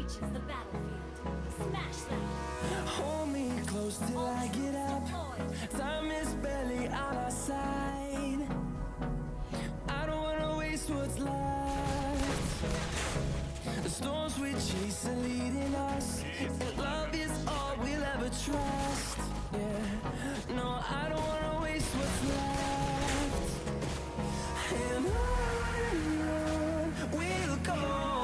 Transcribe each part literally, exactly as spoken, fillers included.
reaches the battlefield. Smash them! Hold me close till All I get up. deployed. Time is barely on our side. I don't wanna waste what's left. The storms we chase are leading us, and love is all we'll ever trust. Yeah, no, I don't wanna waste what's left. And on and on we'll go,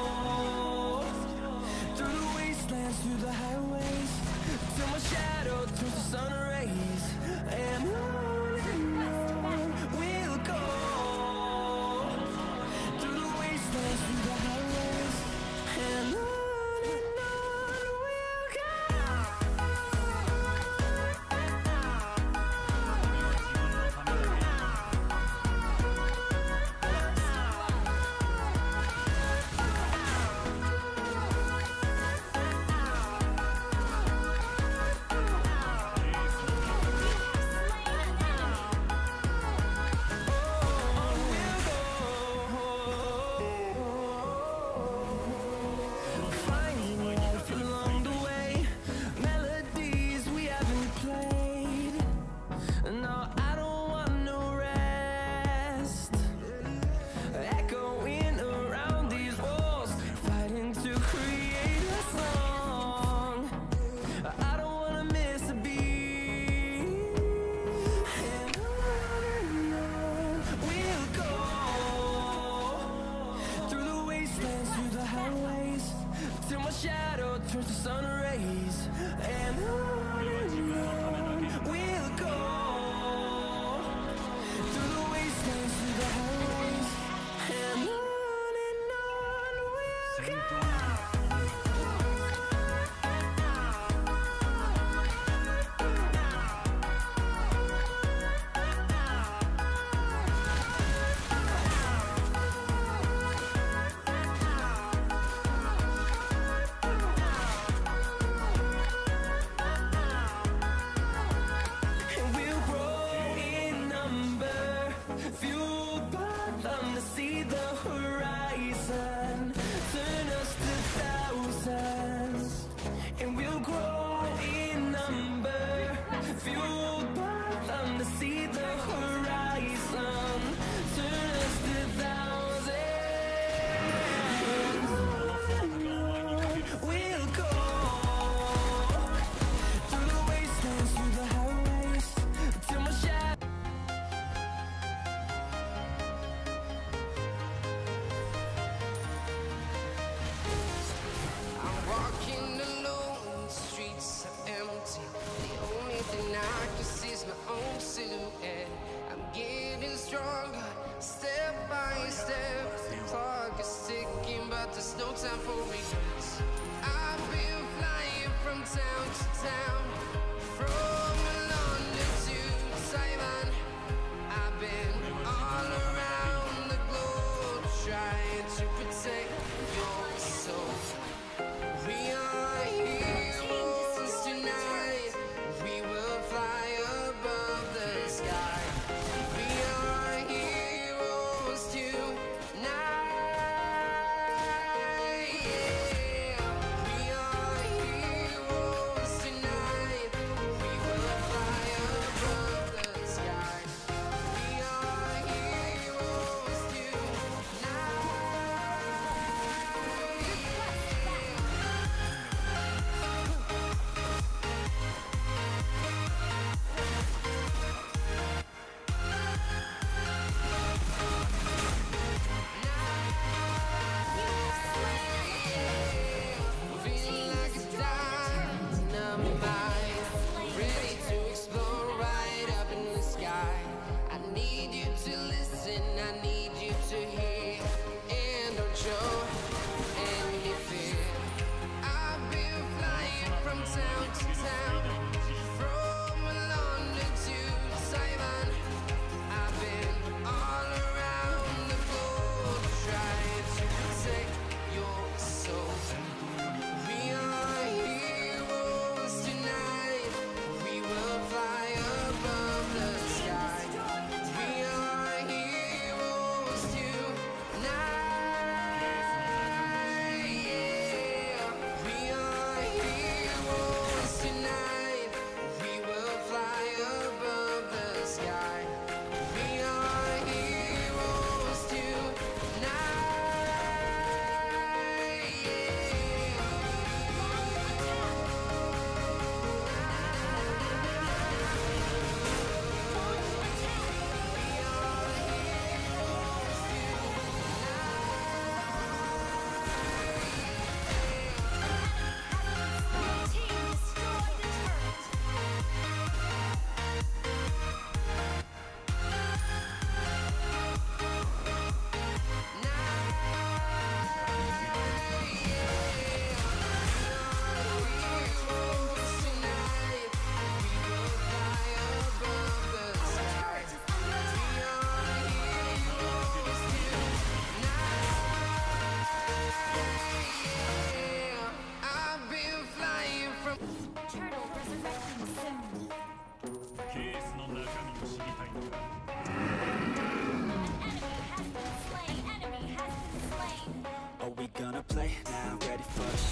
through the wastelands, through the highways, till my shadow turns to sun rays. And on and on we'll go, through the wastelands, through the highways, and on. Till my shadow turns to sun rays. And on and on we'll go, through the wastelands, through the highways, and on and on we'll go. See the horizon, turn us to thousands, and we'll grow in number, fueled by them to see the horizon, turn us to thousands. We'll go through the wastelands, through the highways, till my shadow. Walking alone, the streets are empty. The only thing I can see is my own silhouette. I'm getting stronger, step by step. The clock is ticking, but there's no time for regrets. I've been flying from town to town, from London to Taiwan. I've been all around the globe, trying to protect your soul. We are heroes tonight. We will fly above the sky. We are heroes tonight. Yeah. We are heroes tonight. We will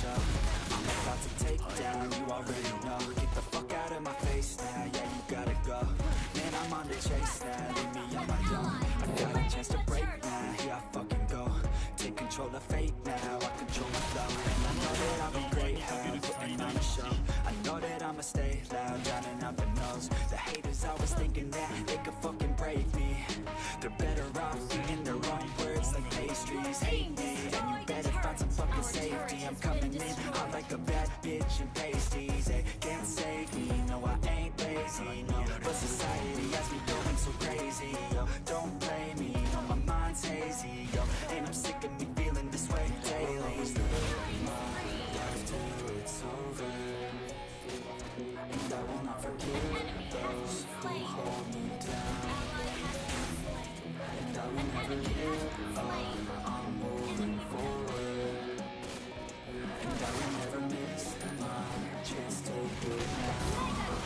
go. I'm about to take down, you already know. Get the fuck out of my face now, yeah, you gotta go. Man, I'm on the chase now, leave me on my own. I got a chance to break now, here I fucking go. Take control of fate now, I control my flow. And I know that I'll be great, how putting on a show. I know that I'ma stay loud, drowning out the noise. The haters always thinking that they could fucking break me. They're better off eating their own words like pastries. Hate me, and you better find some fucking safety. I'm coming in hot like a bad bitch and pasties. They can't save me, no I ain't lazy, no. But society has me going so crazy, yo. Don't blame me, no my mind's hazy, yo. And I'm sick of me feeling this way daily. My life till it's over, and I will not forget those who hold me down. And I will never give up, I'm moving forward. And I will never miss my chance to take it now.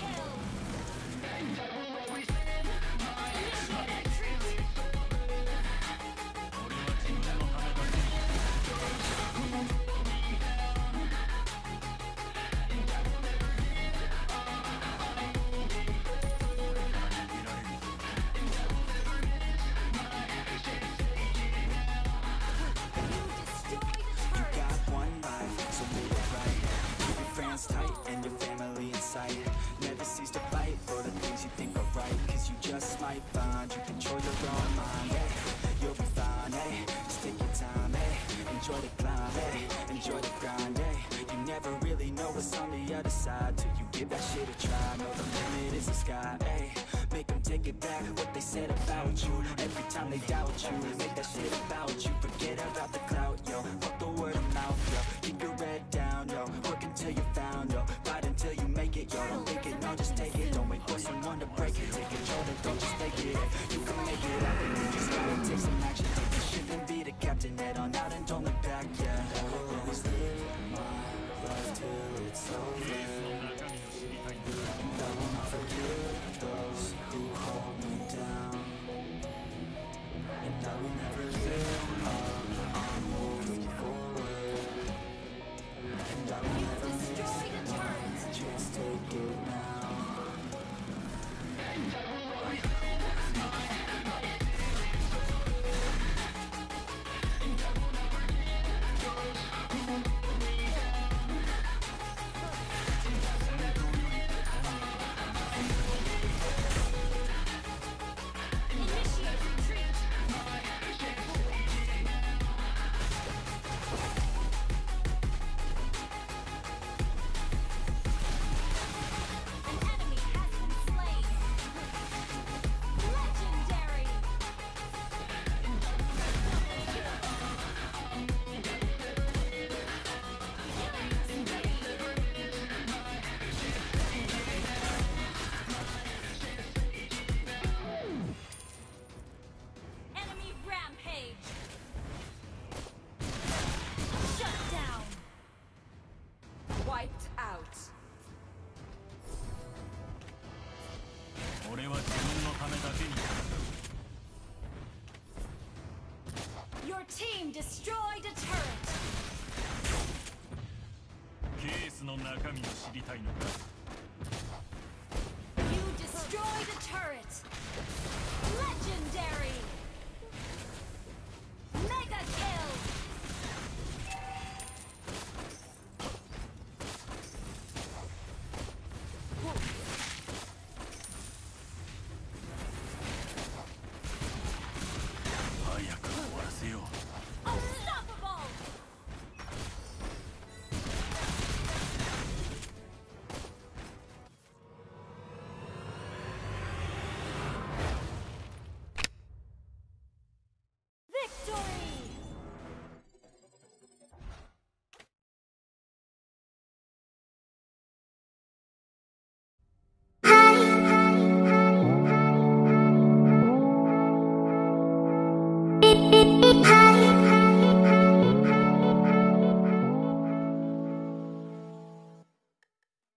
Tight and your family in sight. Never cease to fight for the things you think are right. Cause you just might find you control your own mind, yeah. You'll be fine, eh? Just take your time, eh? Enjoy the climb, eh? Enjoy the grind, eh? You never really know what's on the other side till you give that shit a try. Know the limit is the sky, eh? Make them take it back, what they said about you. Every time they doubt you, make that shit about you. Forget about the clout, yo. Fuck the word of mouth, yo. Keep your head down, yo. Work until you found, yo. Fight until you make it, yo. Don't think it, no, just take it. Don't wait for someone to break it. Take control, then don't just take it. You can make it happen, you just gotta take some action. Take the ship and be the captain. Head on out and don't look back, yeah. I will always live my life till it's over. And I will not forget those who hold me down. And I will never give up, I'm moving forward. And I will never miss my chance, take it now. Wiped out. Your team destroyed a turret. You destroyed a turret. Legendary.